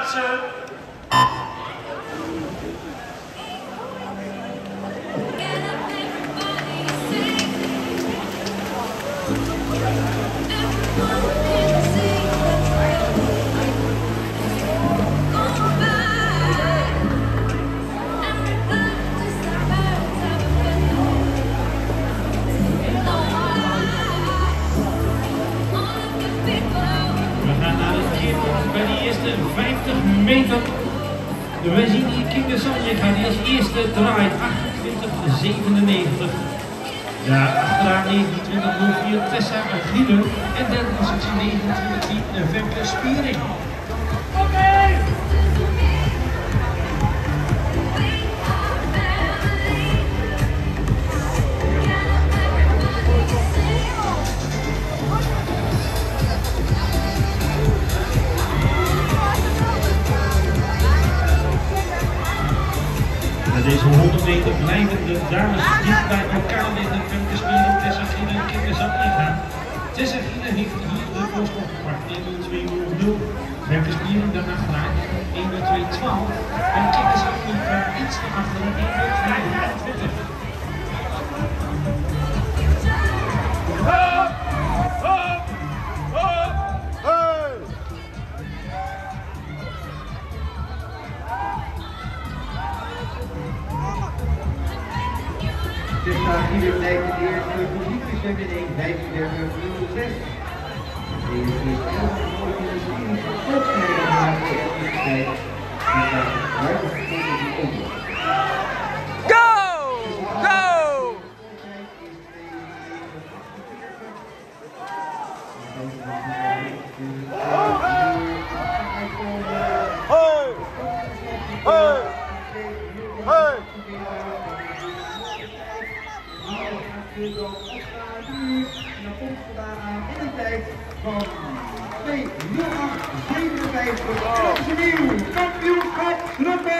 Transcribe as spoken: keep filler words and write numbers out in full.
plaatsen. Bij de eerste vijftig meter. We zien hier Kinga Sanje gaan. Die als eerste draait achtentwintig zevenennegentig. Ja, achteraan negenentwintig nul vier Tessa Gielen. En derde positie negenentwintig tien Femke Spiering. Deze honderd meter blijven de dames dicht bij elkaar liggen. Femke Spiering, Tessa Gielen en Kinga Sanje gaan. Tessa Gielen heeft hier de voorsprong gepakt. één nul twee nul. Femke Spiering dan achteraan één nul twee twaalf. En Kinga Sanje kwam iets naar achteren één nul twee vijfentwintig. Tessa Gielen blijft in de eerste positie, ze hebben één vijfendertig nul zes. Deze is elke organisering van Volksnederland gemaakt voor de eerste tijd. En daar is buiten gekomen die onder. Go! Go! Hey! Hey! Hey! En dan komt ze daar aan in een tijd van twee nul acht zevenenvijftig. Dat is een nieuw kampioenschap.